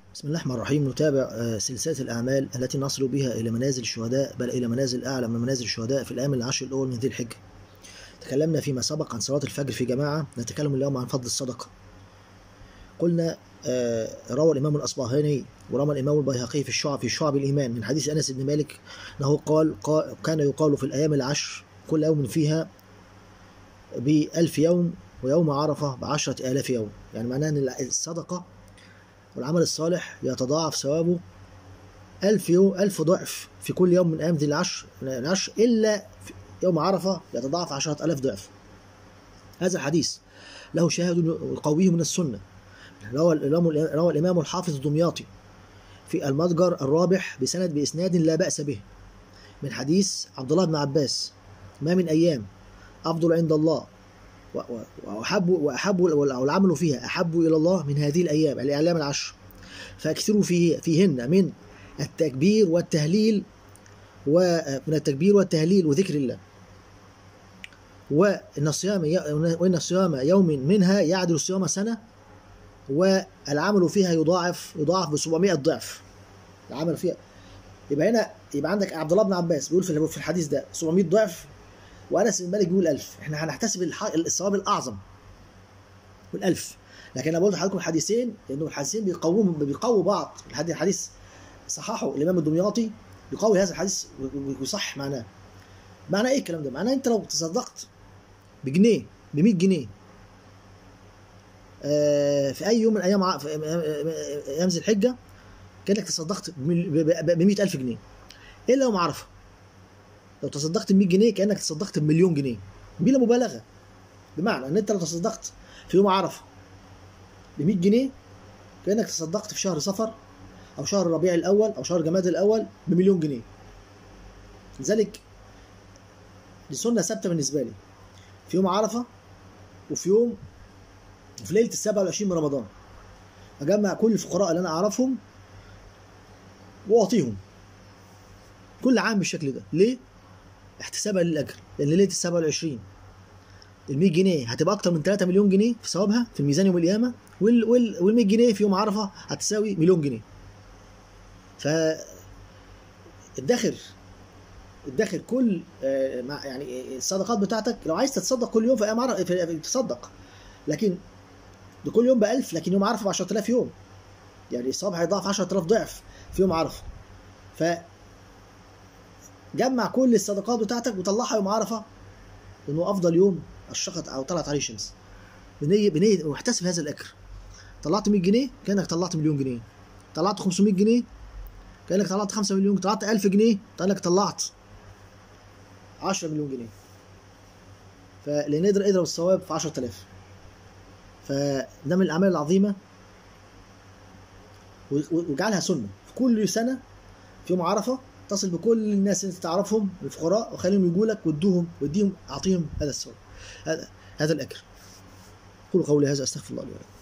بسم الله الرحمن الرحيم. نتابع سلسلة الأعمال التي نصل بها إلى منازل الشهداء، بل إلى منازل أعلى من منازل الشهداء في الأيام العشر الأول من ذي الحجة. تكلمنا فيما سبق عن صلاة الفجر في جماعة. نتكلم اليوم عن فضل الصدقة. قلنا روى الإمام الأصبهاني وروى الإمام البيهقي في شعب الإيمان من حديث أنس بن مالك أنه قال كان يقال في الأيام العشر كل يوم فيها ب1000 يوم، ويوم عرفة ب10,000 يوم. يعني معناه أن الصدقة والعمل الصالح يتضاعف ثوابه 1000 ضعف في كل يوم من أيام ذي العشر، إلا في يوم عرفة يتضاعف 10,000 ضعف. هذا الحديث له شاهد قوي من السنة. روى الإمام الحافظ الدمياطي في المتجر الرابح بإسناد لا بأس به من حديث عبد الله بن عباس: ما من أيام أفضل عند الله وأحب والعمل فيها أحب إلى الله من هذه الأيام، الأيام العشر، فأكثروا فيهن من التكبير والتهليل وذكر الله، وإن الصيام يوم منها يعدل صيام سنة، والعمل فيها يضاعف ب700 ضعف. العمل فيها يبقى عندك عبد الله بن عباس بيقول في الحديث ده 700 ضعف، وأنس بن مالك بيقول 1000. احنا هنحتسب الثواب الأعظم وال1000. لكن أنا بقول لحضراتكم الحديثين لأنه الحديثين بيقووا بعض. الحديث صححه الإمام الدمياطي، يقوي هذا الحديث ويصح معناه. معناه إيه الكلام ده؟ معناه أنت لو تصدقت بجنيه، ب100 جنيه في أي يوم من أيام ذي الحجة، كأنك تصدقت ب100,000 جنيه، إلا يوم عرفة. لو تصدقت ب100 جنيه كأنك تصدقت ب1,000,000 جنيه بلا مبالغة. بمعنى أن أنت لو تصدقت في يوم عرفة ب100 جنيه كأنك تصدقت في شهر صفر أو شهر ربيع الأول أو شهر جماد الأول ب1,000,000 جنيه. لذلك دي سنة ثابتة بالنسبة لي، في يوم عرفة وفي ليلة 27 من رمضان أجمع كل الفقراء اللي أنا أعرفهم وأعطيهم كل عام بالشكل ده. ليه؟ احتسابا للأجر. لأن ليلة 27 ال100 جنيه هتبقى أكتر من 3 مليون جنيه في ثوابها في الميزان يوم القيامة، وال100 جنيه في يوم عرفة هتساوي 1,000,000 جنيه. ادخر كل يعني الصدقات بتاعتك. لو عايز تتصدق كل يوم في أيام عرفة تصدق، لكن لكل يوم ب1000، لكن يوم عرفة ب10,000 يوم، يعني الثواب هيضاعف 10,000 ضعف في يوم عرفة. جمع كل الصدقات بتاعتك وطلعها يوم عرفة، لأنه أفضل يوم أشرقت أو طلعت عليه الشمس. بنية واحتسب هذا الأجر. طلعت 100 جنيه كأنك طلعت 1,000,000 جنيه، طلعت 500 جنيه كأنك طلعت 5 مليون، طلعت 1000 جنيه كأنك طلعت 10 مليون جنيه. فلأن اضرب الثواب في 10,000. فده من الأعمال العظيمة، وجعلها سنة في كل سنة في يوم عرفة تصل بكل الناس اللي تعرفهم الفقراء وخليهم يجوا لك واديهم اعطيهم هذا الثواب، هذا الأجر. قولوا قولي هذا، أستغفر الله لي ولكم.